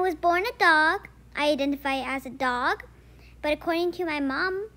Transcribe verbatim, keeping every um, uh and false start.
was born a dog. I identify as a dog. But according to my mom,